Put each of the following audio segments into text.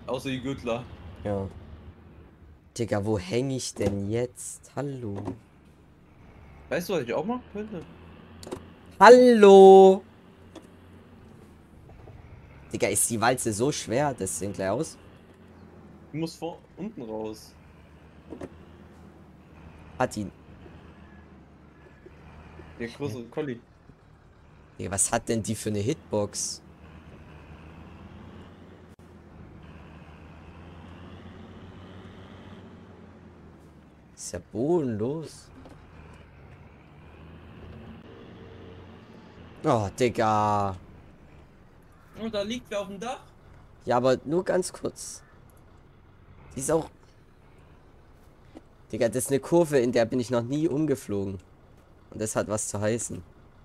Außer die Gürtler. Ja. Digga, wo hänge ich denn jetzt? Hallo. Weißt du, was ich auch machen könnte? Hallo! Digga, ist die Walze so schwer? Das sieht gleich aus. Du musst vor unten raus. Hat die. Der größere Colli. Digga, was hat denn die für eine Hitbox? Ist ja bodenlos. Oh, Digga. Und da liegt wer auf dem Dach. Ja, aber nur ganz kurz. Die ist auch. Digga, das ist eine Kurve, in der bin ich noch nie umgeflogen. Und das hat was zu heißen.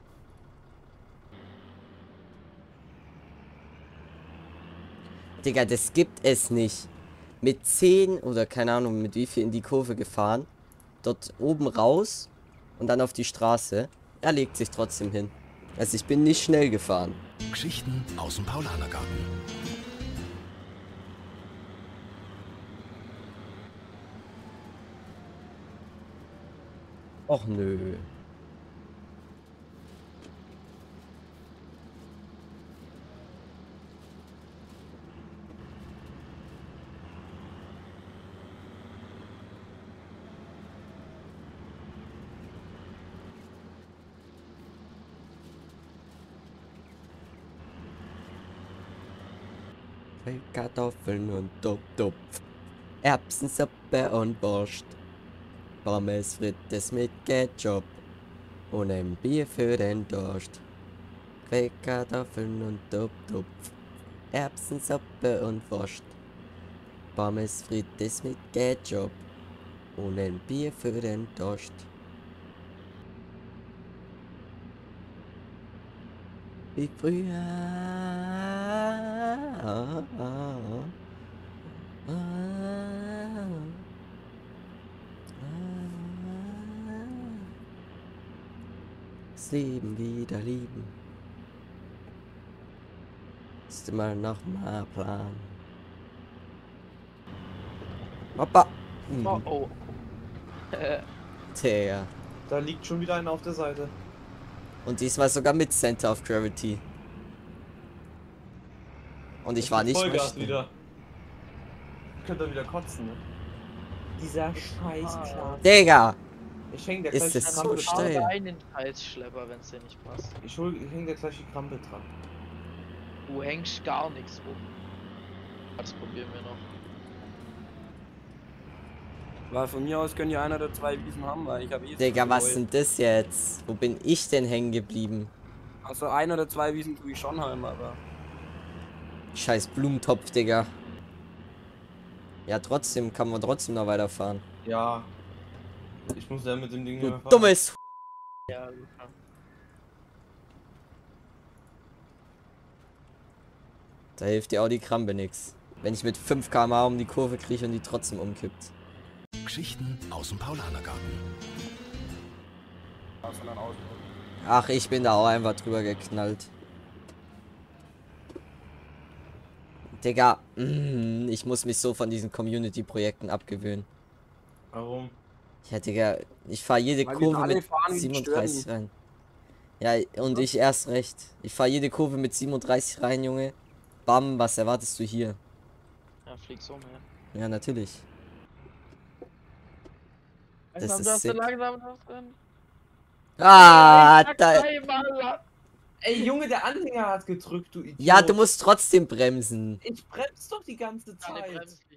Digga, das gibt es nicht. Mit 10 oder keine Ahnung, mit wie viel in die Kurve gefahren. Dort oben raus und dann auf die Straße. Er legt sich trotzdem hin. Also ich bin nicht schnell gefahren. Geschichten aus dem Paulanergarten. Och nö. Kartoffeln und Topf. Erbsensuppe und Wurst. Pommes frites mit Ketchup. Und ein Bier für den Durst. Kartoffeln und Topf. Erbsensuppe und Wurst. Pommes frites mit Ketchup. Und ein Bier für den Durst. Wie früher. Das Leben wieder lieben. Ist immer noch mal Plan. Hoppa. Oh, oh. Tja. Da liegt schon wieder einer auf der Seite. Und diesmal sogar mit Center of Gravity. Und ich war nicht mehr Vollgas schnell. wieder. Könnt ihr wieder kotzen, ne? Dieser Scheiß. Digga! Ich häng der Ist gleich es die so Krampe dran. steil? einen Scheißschlepper, wenn es dir nicht passt. Ich häng der gleich die Krampe dran. Du hängst gar nichts rum. Das probieren wir noch. Weil von mir aus können ja einer der zwei Wiesen haben, weil ich habe eh... Digga, was denn das jetzt? Wo bin ich denn hängen geblieben? Also einer der zwei Wiesen tue ich schon heim, aber... Scheiß Blumentopf, Digga. Ja, trotzdem kann man trotzdem noch weiterfahren. Ja. Ich muss ja mit dem Ding Du nicht mehr fahren. dummes. Ja, Luca. Da hilft dir auch die Krampe nix. Wenn ich mit 5 km/h um die Kurve kriege und die trotzdem umkippt. Geschichten aus dem Paulanergarten. Ach, ich bin da auch einfach drüber geknallt. Digga, ich muss mich so von diesen Community-Projekten abgewöhnen. Warum? Ja, Digga, ich fahre jede Weil wir Kurve alle mit fahren wie 37 Stören. rein. Ja, und ich erst recht. Ich fahre jede Kurve mit 37 rein, Junge. Bam, was erwartest du hier? Ja, fliegst um, ja. Ja, natürlich. Das Langsam, ist dass du sick. langsam noch drin. Ah, da. Ey, Junge, der Anhänger hat gedrückt, du Idiot. Ja, du musst trotzdem bremsen. Ich bremse doch die ganze Keine Zeit. Bremsen.